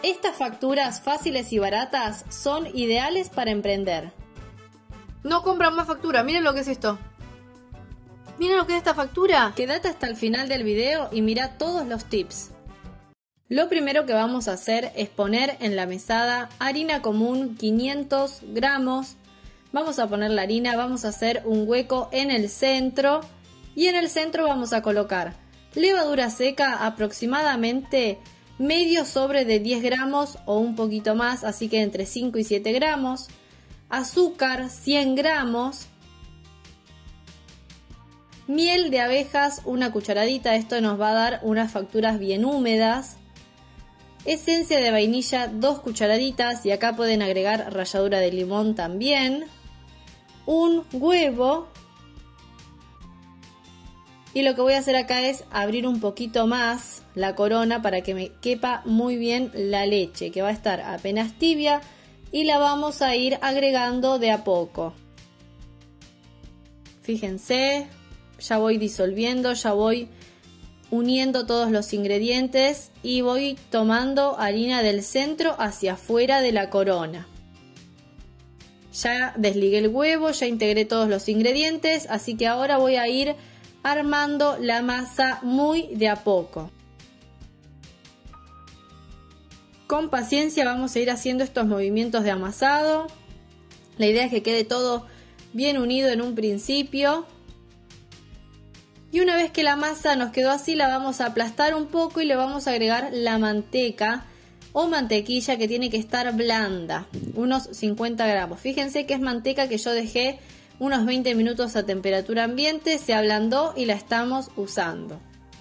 Estas facturas fáciles y baratas son ideales para emprender. No compran más factura, miren lo que es esto. Miren lo que es esta factura. Quédate hasta el final del video y mira todos los tips. Lo primero que vamos a hacer es poner en la mesada harina común 500 gramos. Vamos a poner la harina, vamos a hacer un hueco en el centro y en el centro vamos a colocar levadura seca aproximadamente medio sobre de 10 gramos o un poquito más, así que entre 5 y 7 gramos, azúcar 100 gramos, miel de abejas una cucharadita, esto nos va a dar unas facturas bien húmedas, esencia de vainilla 2 cucharaditas y acá pueden agregar ralladura de limón también, un huevo. Y lo que voy a hacer acá es abrir un poquito más la corona para que me quepa muy bien la leche, que va a estar apenas tibia y la vamos a ir agregando de a poco. Fíjense, ya voy disolviendo, ya voy uniendo todos los ingredientes y voy tomando harina del centro hacia afuera de la corona. Ya desligué el huevo, ya integré todos los ingredientes, así que ahora voy a ir armando la masa muy de a poco. Con paciencia vamos a ir haciendo estos movimientos de amasado. La idea es que quede todo bien unido en un principio. Y una vez que la masa nos quedó así, la vamos a aplastar un poco y le vamos a agregar la manteca o mantequilla que tiene que estar blanda, unos 50 gramos. Fíjense que es manteca que yo dejé unos 20 minutos a temperatura ambiente, se ablandó y la estamos usando.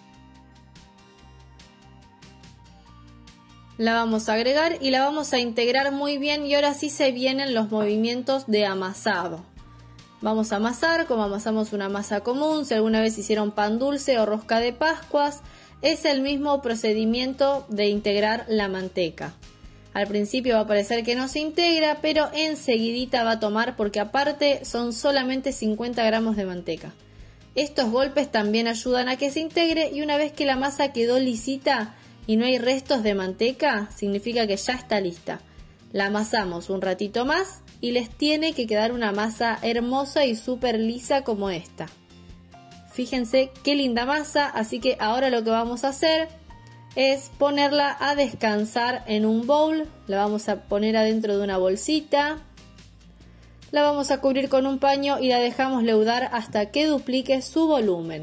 La vamos a agregar y la vamos a integrar muy bien y ahora sí se vienen los movimientos de amasado. Vamos a amasar como amasamos una masa común, si alguna vez hicieron pan dulce o rosca de Pascuas, es el mismo procedimiento de integrar la manteca. Al principio va a parecer que no se integra, pero enseguidita va a tomar porque aparte son solamente 50 gramos de manteca. Estos golpes también ayudan a que se integre y una vez que la masa quedó lisita y no hay restos de manteca, significa que ya está lista. La amasamos un ratito más y les tiene que quedar una masa hermosa y súper lisa como esta. Fíjense qué linda masa, así que ahora lo que vamos a hacer es ponerla a descansar en un bowl. La vamos a poner adentro de una bolsita, la vamos a cubrir con un paño y la dejamos leudar hasta que duplique su volumen.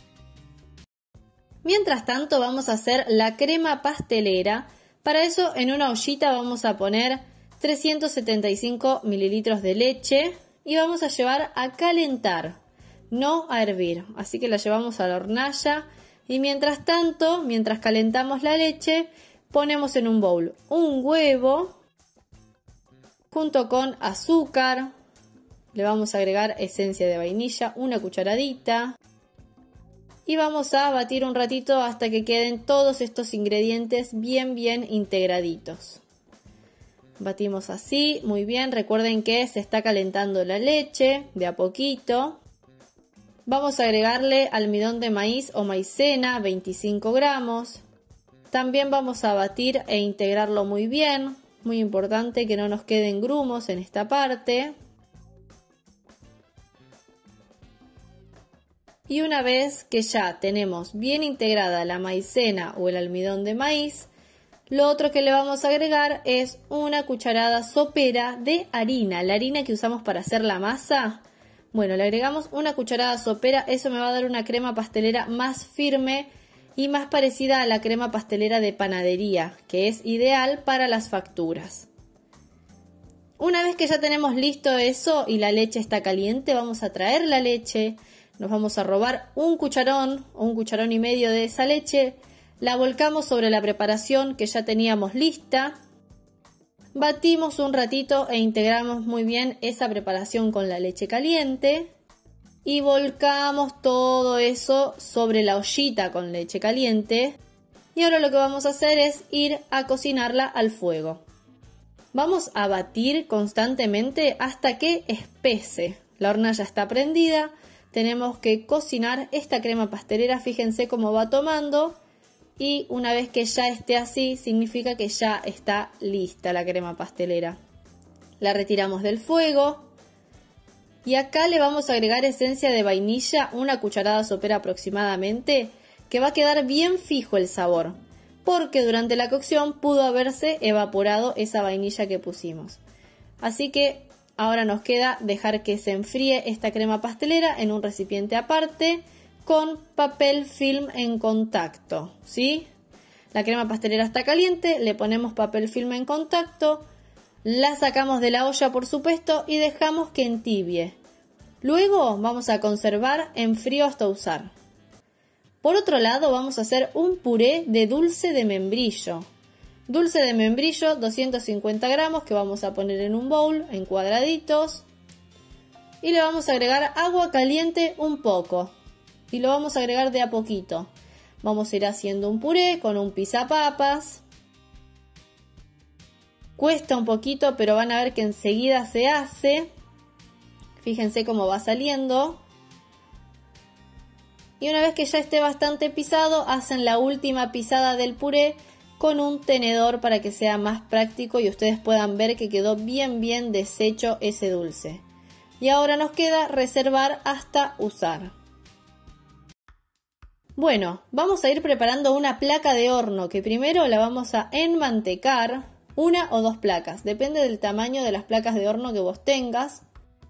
Mientras tanto vamos a hacer la crema pastelera. Para eso en una ollita vamos a poner 375 mililitros de leche y vamos a llevar a calentar, no a hervir, así que la llevamos a la hornalla. Y mientras tanto, mientras calentamos la leche, ponemos en un bowl un huevo junto con azúcar. Le vamos a agregar esencia de vainilla, una cucharadita. Y vamos a batir un ratito hasta que queden todos estos ingredientes bien integraditos. Batimos así, muy bien. Recuerden que se está calentando la leche de a poquito. Vamos a agregarle almidón de maíz o maicena, 25 gramos. También vamos a batir e integrarlo muy bien. Muy importante que no nos queden grumos en esta parte. Y una vez que ya tenemos bien integrada la maicena o el almidón de maíz, lo otro que le vamos a agregar es una cucharada sopera de harina. La harina que usamos para hacer la masa. Bueno, le agregamos una cucharada sopera, eso me va a dar una crema pastelera más firme y más parecida a la crema pastelera de panadería, que es ideal para las facturas. Una vez que ya tenemos listo eso y la leche está caliente, vamos a traer la leche, nos vamos a robar un cucharón o un cucharón y medio de esa leche, la volcamos sobre la preparación que ya teníamos lista. Batimos un ratito e integramos muy bien esa preparación con la leche caliente y volcamos todo eso sobre la ollita con leche caliente. Y ahora lo que vamos a hacer es ir a cocinarla al fuego. Vamos a batir constantemente hasta que espese. La hornalla está prendida, tenemos que cocinar esta crema pastelera, fíjense cómo va tomando. y una vez que ya esté así, significa que ya está lista la crema pastelera. La retiramos del fuego y acá le vamos a agregar esencia de vainilla, una cucharada sopera aproximadamente, que va a quedar bien fijo el sabor, porque durante la cocción pudo haberse evaporado esa vainilla que pusimos. Así que ahora nos queda dejar que se enfríe esta crema pastelera en un recipiente aparte con papel film en contacto, ¿sí? La crema pastelera está caliente, le ponemos papel film en contacto, la sacamos de la olla por supuesto y dejamos que entibie. Luego vamos a conservar en frío hasta usar. Por otro lado vamos a hacer un puré de dulce de membrillo. Dulce de membrillo 250 gramos que vamos a poner en un bowl en cuadraditos. Y le vamos a agregar agua caliente un poco. Y lo vamos a agregar de a poquito. Vamos a ir haciendo un puré con un pisapapas. Cuesta un poquito, pero van a ver que enseguida se hace. Fíjense cómo va saliendo. Y una vez que ya esté bastante pisado, hacen la última pisada del puré con un tenedor para que sea más práctico y ustedes puedan ver que quedó bien deshecho ese dulce. Y ahora nos queda reservar hasta usar. Bueno, vamos a ir preparando una placa de horno que primero la vamos a enmantecar, una o dos placas, depende del tamaño de las placas de horno que vos tengas.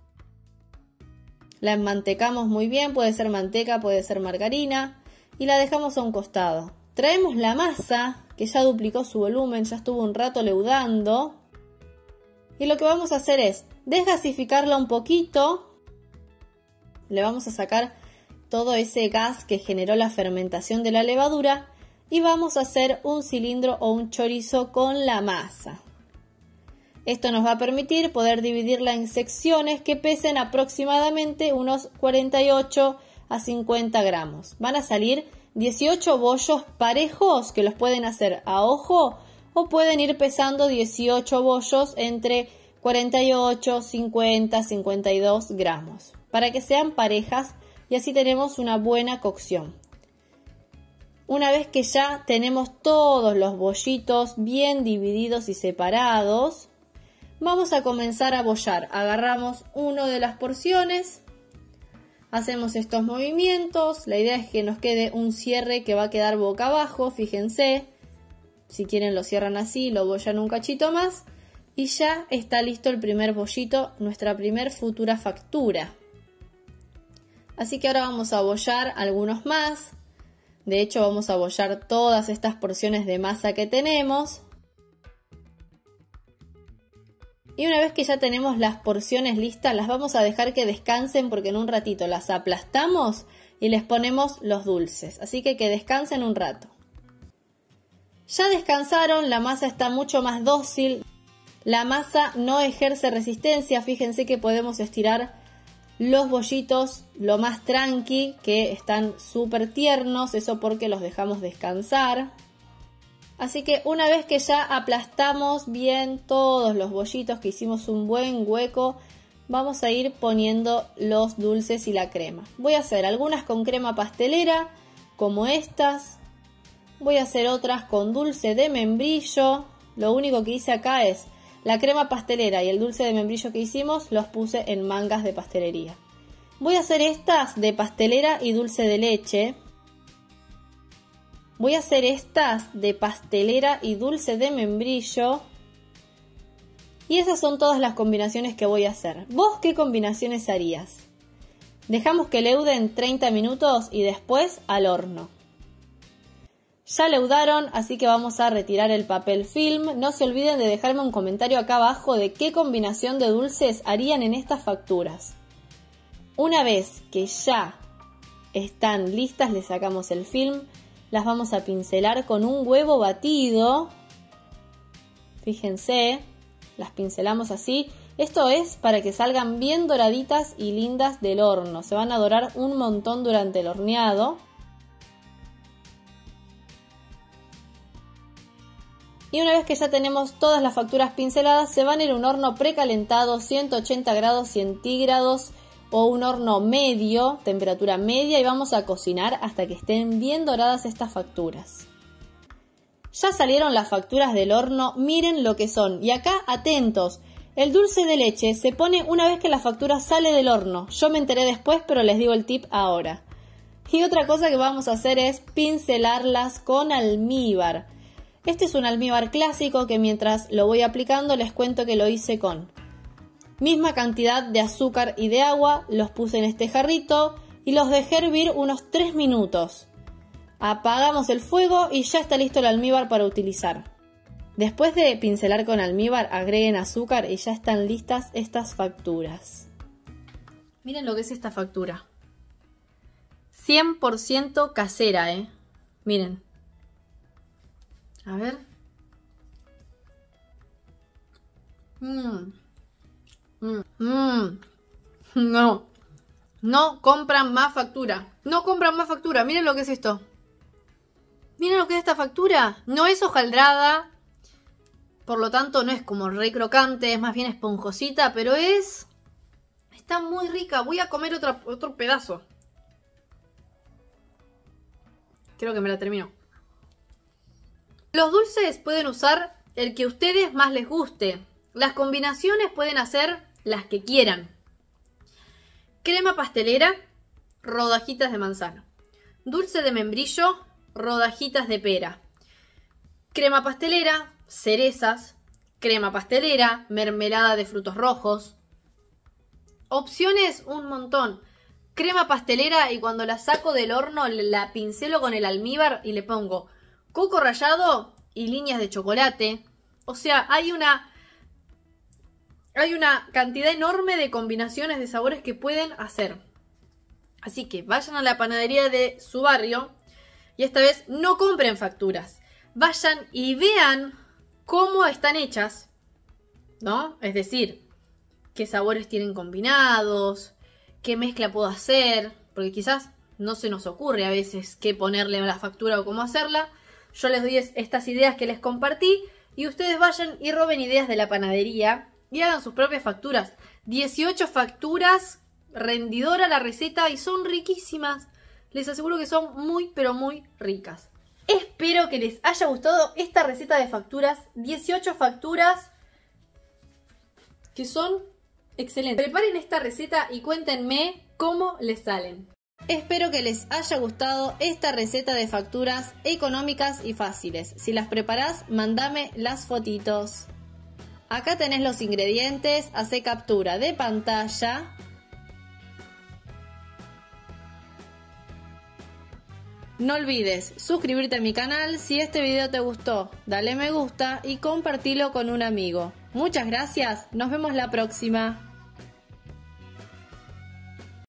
La enmantecamos muy bien, puede ser manteca, puede ser margarina, y la dejamos a un costado. Traemos la masa, que ya duplicó su volumen, ya estuvo un rato leudando, y lo que vamos a hacer es desgasificarla un poquito. Le vamos a sacar todo ese gas que generó la fermentación de la levadura y vamos a hacer un cilindro o un chorizo con la masa. Esto nos va a permitir poder dividirla en secciones que pesen aproximadamente unos 48 a 50 gramos. Van a salir 18 bollos parejos que los pueden hacer a ojo o pueden ir pesando 18 bollos entre 48, 50, 52 gramos para que sean parejas y así tenemos una buena cocción. Una vez que ya tenemos todos los bollitos bien divididos y separados, vamos a comenzar a bollar. Agarramos una de las porciones, hacemos estos movimientos. La idea es que nos quede un cierre que va a quedar boca abajo, fíjense. Si quieren lo cierran así, lo bollan un cachito más y ya está listo el primer bollito, nuestra primer futura factura. Así que ahora vamos a bollar algunos más. De hecho vamos a bollar todas estas porciones de masa que tenemos. Y una vez que ya tenemos las porciones listas, las vamos a dejar que descansen porque en un ratito las aplastamos y les ponemos los dulces. Así que descansen un rato. Ya descansaron, la masa está mucho más dócil. La masa no ejerce resistencia. Fíjense que podemos estirar los bollitos lo más tranqui, que están súper tiernos, eso porque los dejamos descansar. Así que una vez que ya aplastamos bien todos los bollitos, que hicimos un buen hueco, vamos a ir poniendo los dulces y la crema. Voy a hacer algunas con crema pastelera, como estas. Voy a hacer otras con dulce de membrillo. Lo único que hice acá es la crema pastelera y el dulce de membrillo que hicimos los puse en mangas de pastelería. Voy a hacer estas de pastelera y dulce de leche. Voy a hacer estas de pastelera y dulce de membrillo. Y esas son todas las combinaciones que voy a hacer. ¿Vos qué combinaciones harías? Dejamos que leuden 30 minutos y después al horno. Ya leudaron, así que vamos a retirar el papel film. No se olviden de dejarme un comentario acá abajo de qué combinación de dulces harían en estas facturas. Una vez que ya están listas, le sacamos el film. Las vamos a pincelar con un huevo batido. Fíjense, las pincelamos así. Esto es para que salgan bien doraditas y lindas del horno. Se van a dorar un montón durante el horneado. Y una vez que ya tenemos todas las facturas pinceladas, se van a ir a un horno precalentado, 180 grados centígrados o un horno medio, temperatura media, y vamos a cocinar hasta que estén bien doradas estas facturas. Ya salieron las facturas del horno, miren lo que son. Y acá, atentos, el dulce de leche se pone una vez que la factura sale del horno. Yo me enteré después, pero les digo el tip ahora. Y otra cosa que vamos a hacer es pincelarlas con almíbar. Este es un almíbar clásico que mientras lo voy aplicando les cuento que lo hice con misma cantidad de azúcar y de agua, los puse en este jarrito y los dejé hervir unos 3 minutos. Apagamos el fuego y ya está listo el almíbar para utilizar. Después de pincelar con almíbar, agreguen azúcar y ya están listas estas facturas. Miren lo que es esta factura. 100% casera, Miren. A ver. No. No compran más factura. No compran más factura. Miren lo que es esto. Miren lo que es esta factura. No es hojaldrada. Por lo tanto no es como re crocante. Es más bien esponjosita. Pero está muy rica. Voy a comer otro pedazo. Creo que me la termino. Los dulces pueden usar el que a ustedes más les guste. Las combinaciones pueden hacer las que quieran. Crema pastelera, rodajitas de manzana. Dulce de membrillo, rodajitas de pera. Crema pastelera, cerezas. Crema pastelera, mermelada de frutos rojos. Opciones un montón. Crema pastelera y cuando la saco del horno la pincelo con el almíbar y le pongo coco rallado y líneas de chocolate. O sea, hay una cantidad enorme de combinaciones de sabores que pueden hacer. Así que vayan a la panadería de su barrio y esta vez no compren facturas. Vayan y vean cómo están hechas, ¿no? Es decir, qué sabores tienen combinados, qué mezcla puedo hacer, porque quizás no se nos ocurre a veces qué ponerle a la factura o cómo hacerla. Yo les doy estas ideas que les compartí y ustedes vayan y roben ideas de la panadería y hagan sus propias facturas. 18 facturas, rendidora la receta y son riquísimas. Les aseguro que son muy pero muy ricas. Espero que les haya gustado esta receta de facturas. 18 facturas que son excelentes. Preparen esta receta y cuéntenme cómo les salen. Espero que les haya gustado esta receta de facturas económicas y fáciles. Si las preparás, mandame las fotitos. Acá tenés los ingredientes, hacé captura de pantalla. No olvides suscribirte a mi canal. Si este video te gustó, dale me gusta y compartilo con un amigo. Muchas gracias, nos vemos la próxima.